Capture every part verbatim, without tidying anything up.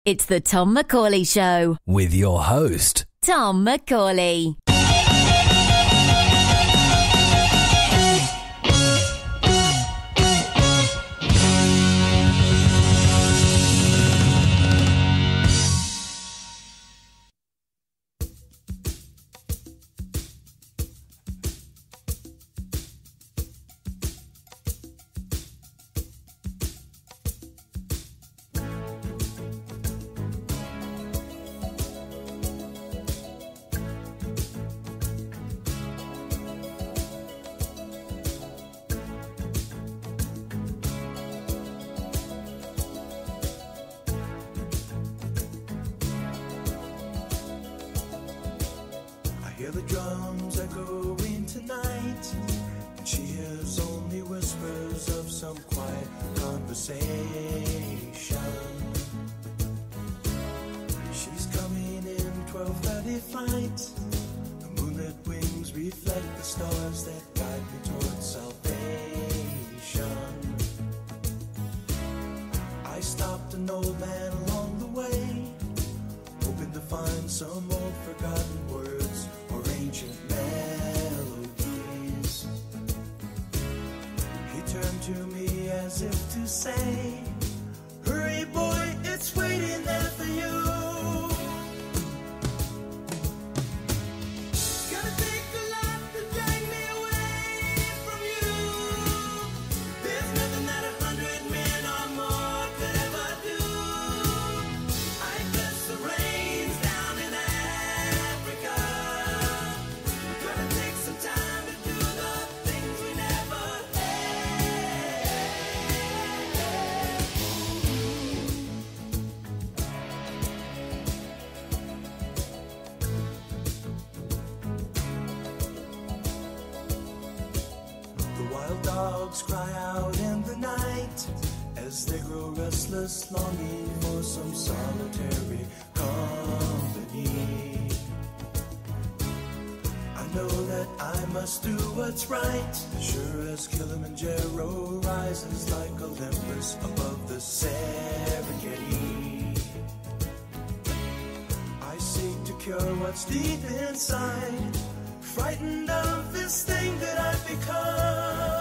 It's the Tom McCauley Show with your host, Tom McCauley. Longing for some solitary company. I know that I must do what's right, sure as Kilimanjaro rises like Olympus above the Serengeti. I seek to cure what's deep inside, frightened of this thing that I've become.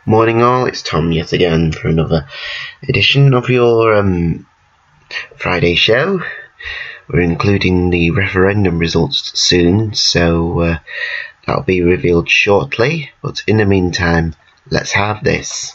Morning all, it's Tom yet again for another edition of your um, Friday show. We're including the referendum results soon, so uh, that'll be revealed shortly, but in the meantime, let's have this.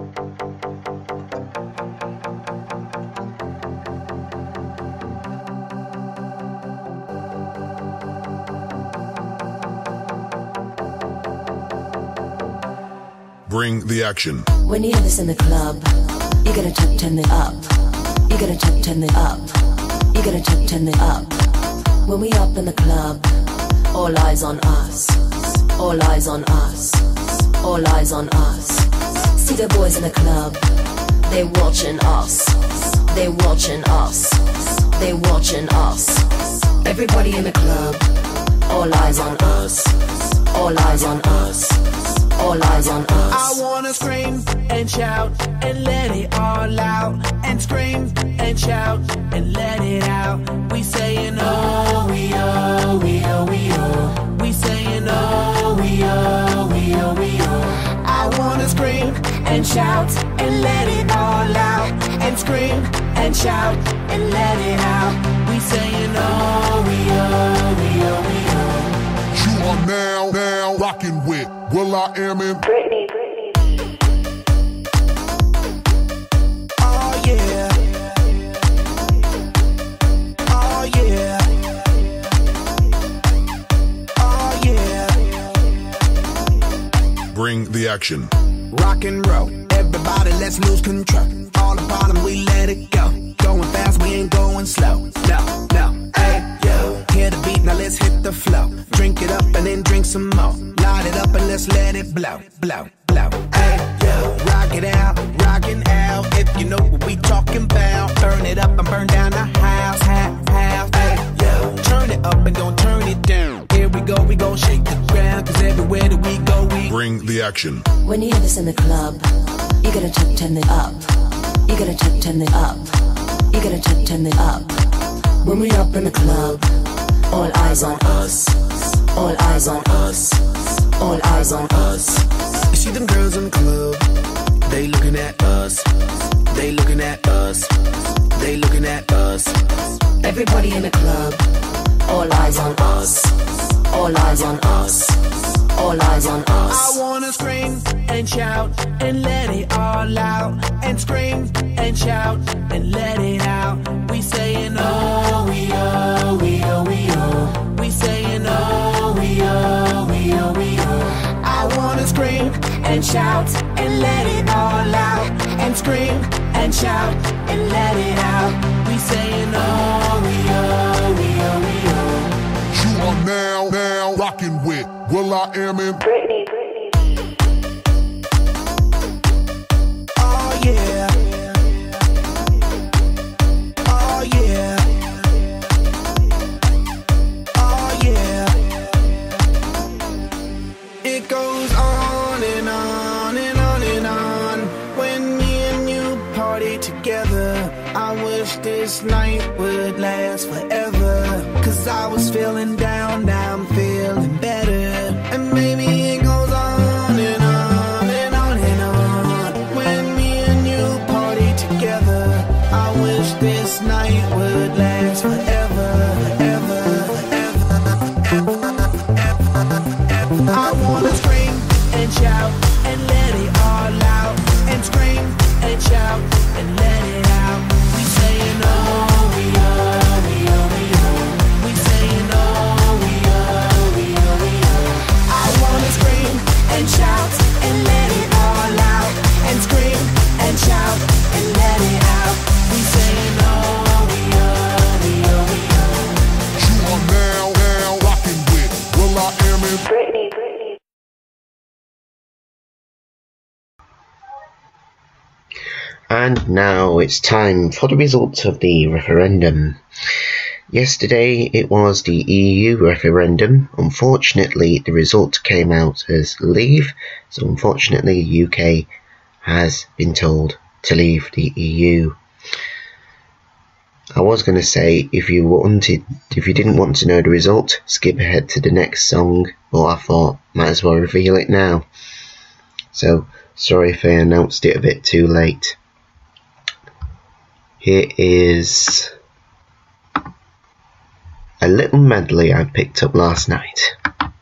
Bring the action. When you hear this in the club, you gotta turn, turn it up. You gotta turn, turn it up. You gotta turn, turn it up. When we up in the club, all eyes on us. All eyes on us. All eyes on us. See the boys in the club, they watching us. They watching us. They watching us. Everybody in the club, all eyes on us. All eyes on us. All eyes on us. I wanna scream and shout and let it all out. And scream and shout and let it out. We saying oh, we oh, we oh, we oh. We saying oh, we oh, we oh, we oh. I wanna scream and shout and let it all out. And scream and shout and let it out. We saying oh, we oh, we oh, we oh. You are now, now rocking with Will I Am in Britney, Britney. Oh yeah. Oh yeah. Oh yeah. Bring the action. Rock and roll, everybody let's lose control. All the bottom we let it go. Going fast, we ain't going slow. No, no, hey, yo. Hear the beat, now let's hit the flow. Drink it up and then drink some more. Light it up and let's let it blow, blow, blow. Hey, yo. Rock it out, rockin' out. If you know what we talking about. Burn it up and burn down the house, house, house. Hey, yo. Turn it up and don't turn it down. Here we go, we gon' shake the ground. Cause everywhere that we go, we Bring the action. When you hear this in the club, you gotta turn, turn it up. You gotta turn, turn it up. You gotta turn, turn it up. When we up in the club, all eyes on us. All eyes on us. All eyes on us. You see them girls in the club, they looking at us. They looking at us. They looking at us. Everybody in the club, all eyes on us. All eyes on us. All eyes on us. I wanna scream and shout and let it all out. And scream and shout and let it out. We saying oh, we oh, we oh, we oh. We saying oh, we oh, we oh, we oh. I wanna scream and shout and let it all out. And scream and shout and let it out. We saying oh, we oh, we oh, we oh. You are now, now rocking with Will I Am in Britney, Britney. Oh yeah. Oh yeah. Oh yeah. It goes on and on and on and on. When me and you party together, I wish this night would last forever. Cause I was feeling down, now I'm feeling better. And maybe it goes on and on and on and on. When me and you party together, I wish this night would last forever, forever, forever, forever, forever, forever. I wanna scream and shout and let it all out. And scream and shout and let it out. We saying oh, we oh, we oh, we oh. We saying oh, we oh, we oh, we oh. I wanna scream and shout and let it all out. And scream and shout and let it out. We saying oh, we oh, we oh, we oh. You are now, now rocking with Will I Am in Britney, Britney. And now it's time for the results of the referendum. Yesterday it was the E U referendum. Unfortunately, the result came out as leave, so unfortunately the U K has been told to leave the E U. I was going to say, if you wanted, if you didn't want to know the result, skip ahead to the next song, but I thought might as well reveal it now. So Sorry if I announced it a bit too late. Here is a little medley I picked up last night.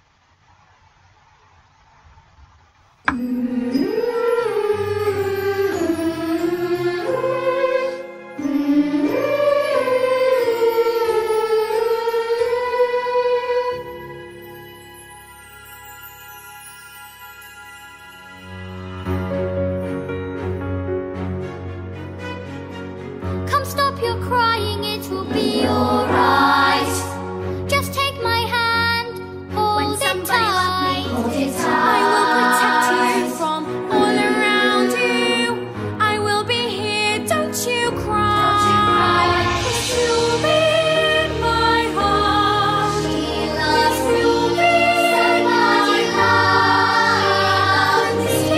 Come stop your crying, it will be alright. Just take my hand, hold it tight. Hold it tight. I will protect you from all around you. I will be here, don't you cry. Don't you cry. You'll be in my heart. She loves me. You'll be in my heart.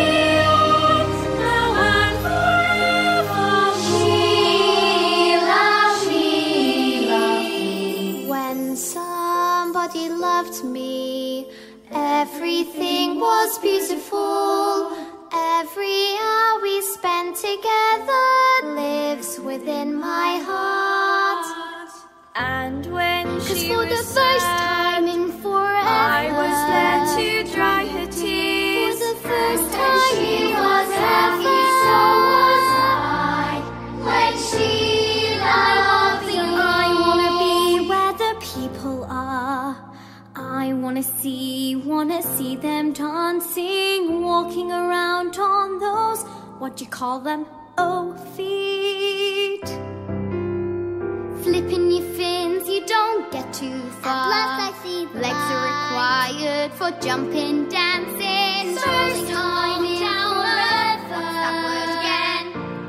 Now and forever. She loves me. When somebody loved me, everything was beautiful. Every hour we spent together lives within my heart. And when she for was the first sad, time in forever, I was there to dry her tears. For the first time she was happy, so was I. When she loved me, I wanna be where the people are. I wanna see, wanna see them dancing, walking around on those, what do you call them? Oh, feet. Flipping your fins, you don't get too far. At last I see the legs are required for jumping, dancing. First time in forever. What's that word again?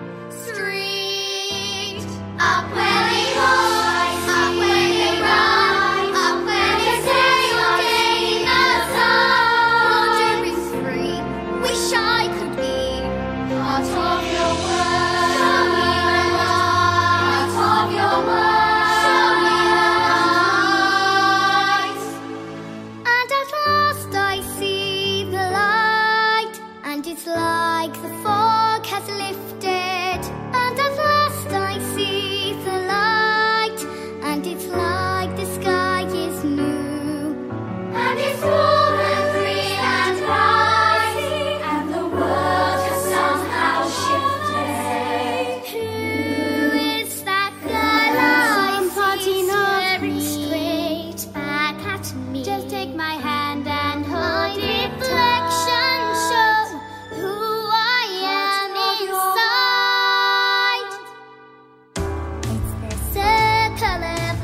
Street. Up where they rise, up where they rise, up where they say your day in the sun. Wandering free, wish I could be part of your world. Show me the light of your world. Show me the light. And at last I see the light, and it's like the fog has lifted. And at last I see the light, and it's like the sky is new. And it's warm and free and bright, and the world has somehow shifted. Who is that girl I see staring straight back at me? Just take my hand and hold it reflection show who I am inside. It's the circle of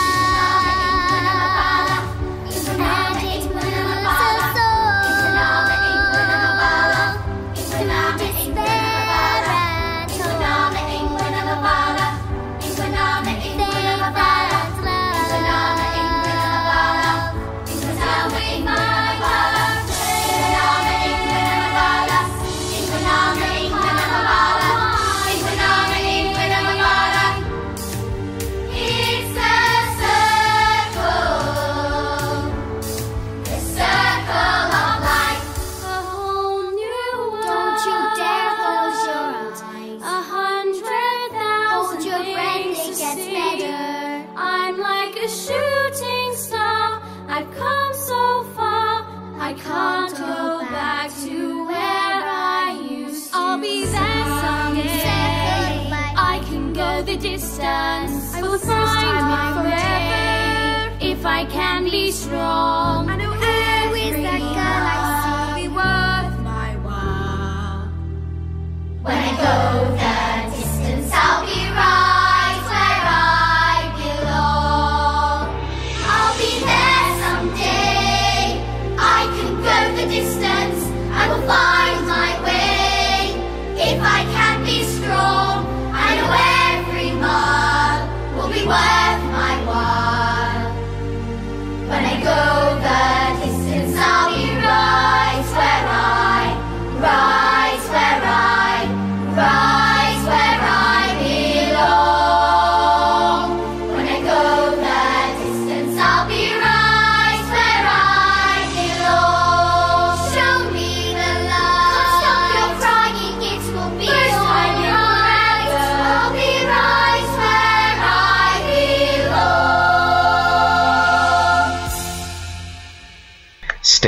life, and it moves us all through despair and hope. Faith and love. Tell me my It's a circle, the circle of life. A whole new world. Don't you dare close your eyes. A hundred thousand hold your breath, it gets better. I'm like a shooting star. I've come so far. I can't go back to where I used to. I'll be there someday. I can go the distance. I will find my forever if I can be strong. I know who is that girl I see be worth my while. When I go the distance, I'll be right where I belong. I'll be there someday. I can go the distance. I will find my way if I can be strong. I know every mile will be worth my while. When I go the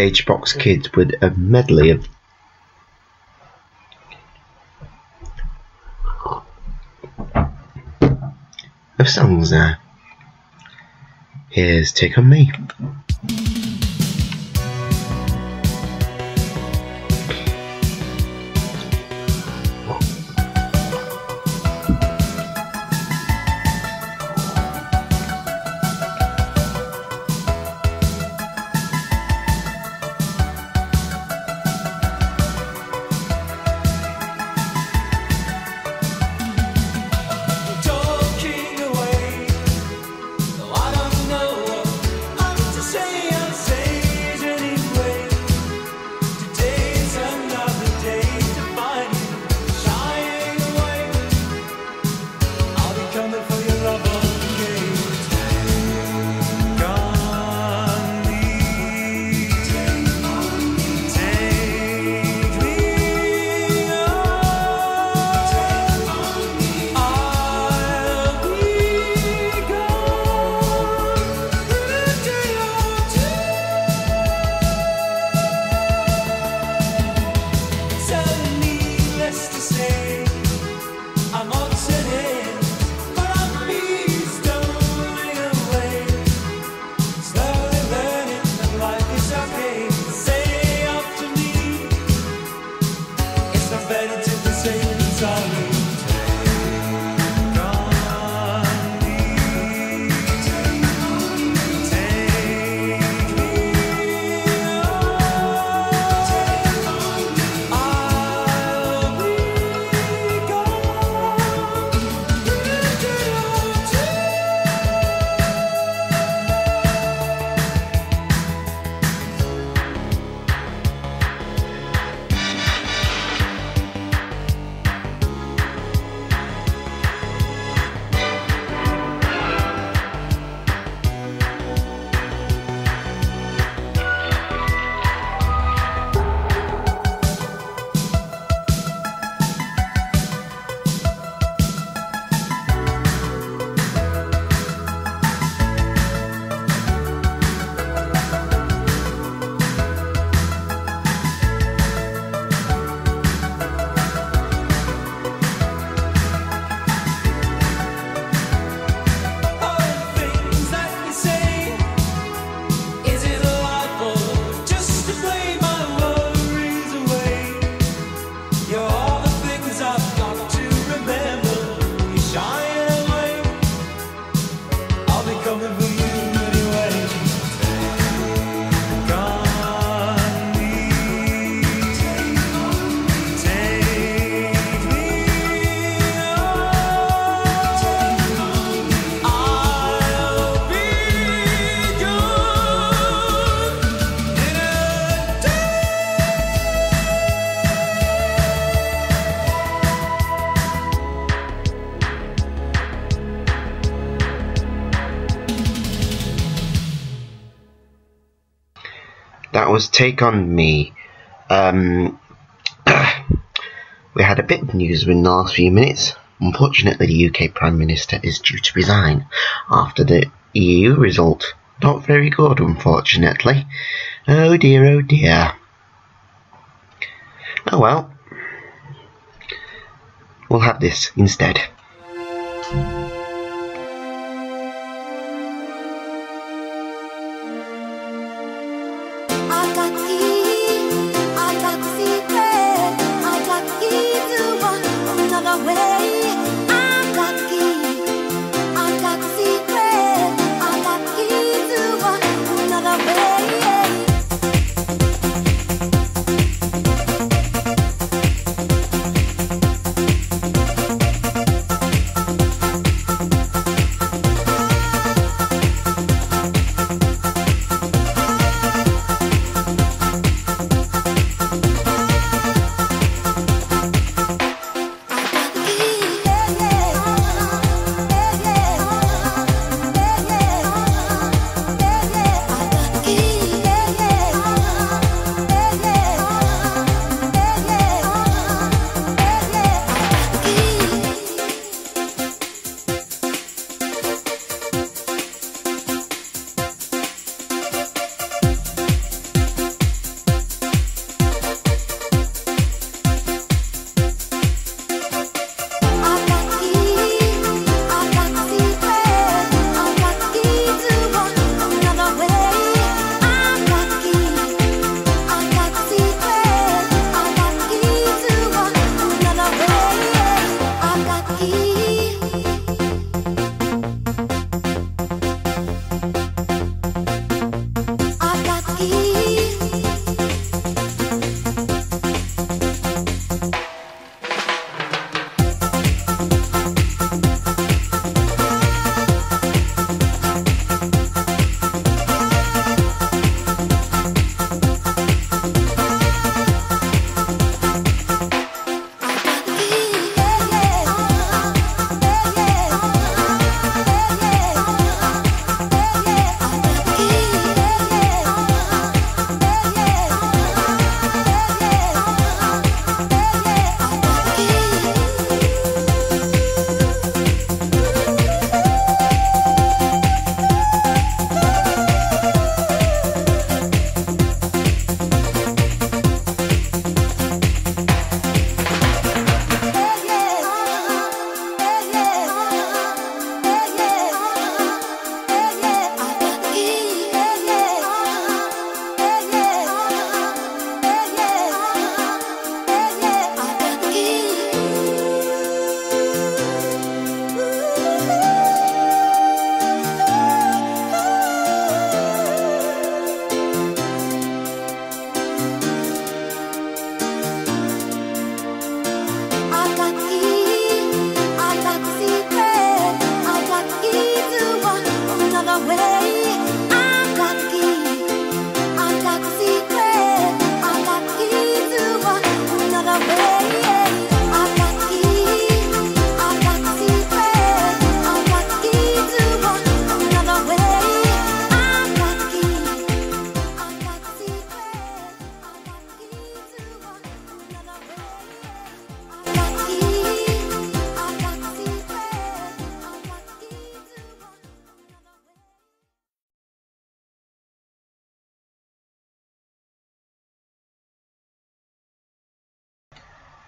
H Box Kids with a medley of of songs there. Here's Take On Me. That was Take On Me. Um, we had a bit of news in the last few minutes. Unfortunately, the U K Prime Minister is due to resign after the E U result. Not very good, unfortunately. Oh dear, oh dear. Oh well. We'll have this instead.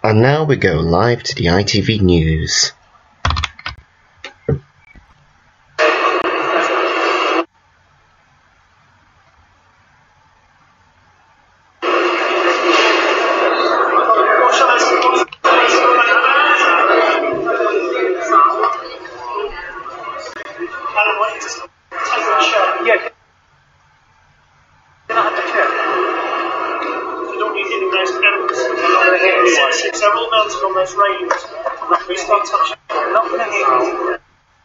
And now we go live to the I T V News. Several mounted on those railings. We start touching. I'm not going to hear you.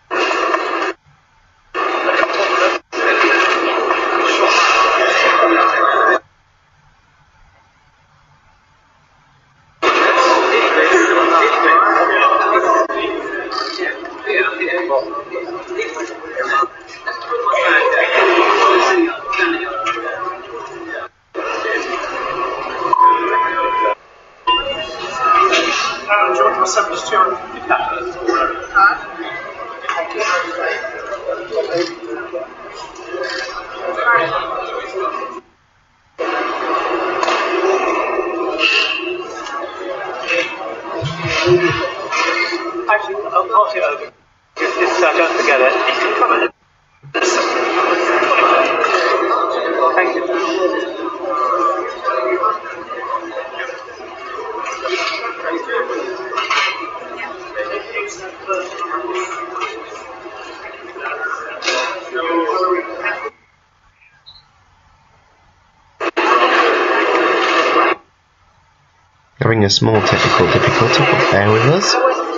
Actually, I'll pass it over. Just, just so I don't forget it. Come on. Thank you. Having a small technical difficulty, but bear with us.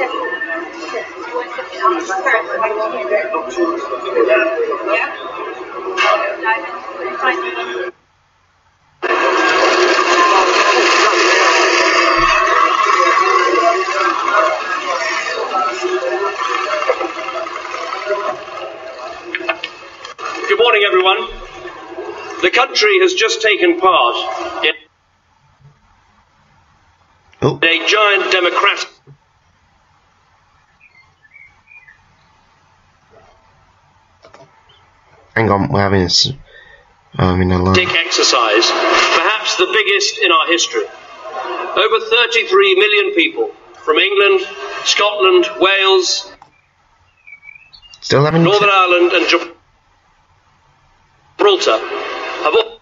Good morning, everyone. The country has just taken part in Oh. a giant democratic Hang on, we're having this. I'm in a line. exercise, perhaps the biggest in our history. Over thirty-three million people from England, Scotland, Wales, Still having. Northern Ireland and Gibraltar have all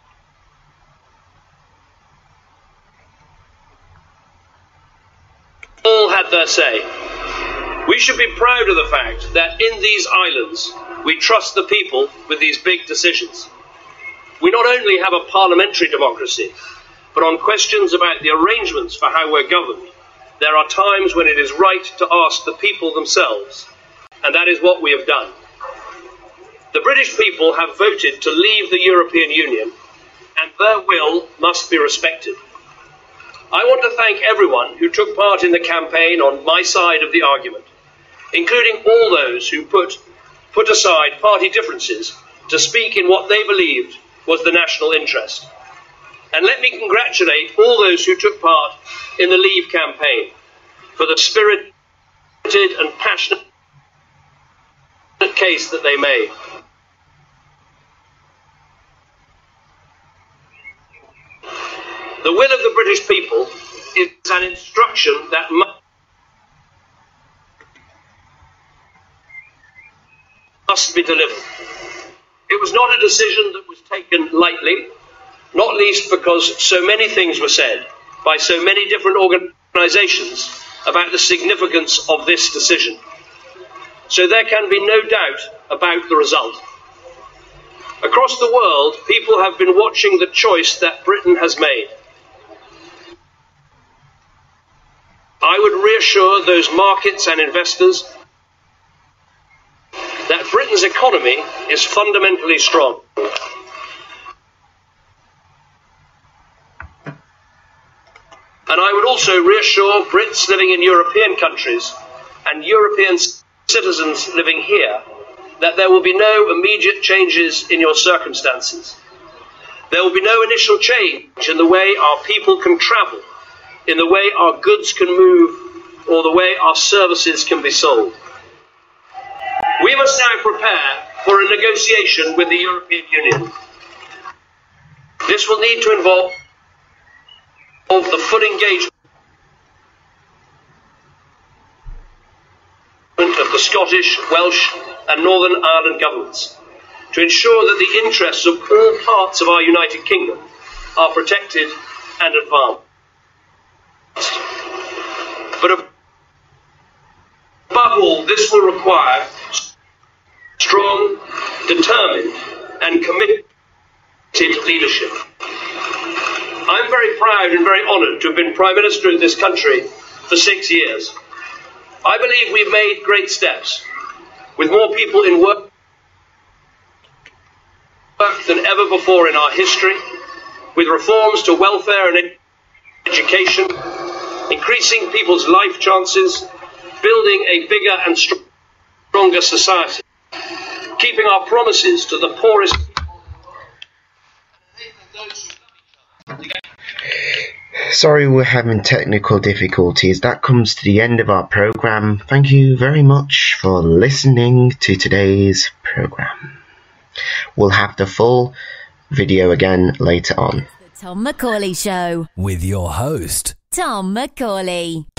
all had their say. We should be proud of the fact that in these islands we trust the people with these big decisions. We not only have a parliamentary democracy, but on questions about the arrangements for how we're governed, there are times when it is right to ask the people themselves, and that is what we have done. The British people have voted to leave the European Union, and their will must be respected. I want to thank everyone who took part in the campaign on my side of the argument, including all those who put, put aside party differences to speak in what they believed was the national interest. And let me congratulate all those who took part in the Leave campaign for the spirited and passionate case that they made. The will of the British people is an instruction that must be delivered. It was not a decision that was taken lightly, not least because so many things were said by so many different organisations about the significance of this decision. So there can be no doubt about the result. Across the world, people have been watching the choice that Britain has made. I would reassure those markets and investors that Britain's economy is fundamentally strong. And I would also reassure Brits living in European countries and European citizens living here that there will be no immediate changes in your circumstances. There will be no initial change in the way our people can travel, in the way our goods can move, or the way our services can be sold. We must now prepare for a negotiation with the European Union. This will need to involve the full engagement Scottish, Welsh and Northern Ireland governments to ensure that the interests of all parts of our United Kingdom are protected and advanced. But above all, this will require strong, determined and committed leadership. I'm very proud and very honoured to have been Prime Minister of this country for six years. I believe we've made great steps, with more people in work than ever before in our history, with reforms to welfare and education, increasing people's life chances, building a bigger and stronger society, keeping our promises to the poorest people. Sorry, we're having technical difficulties. That comes to the end of our program. Thank you very much for listening to today's program. We'll have the full video again later on. The Tom McCauley Show with your host, Tom McCauley.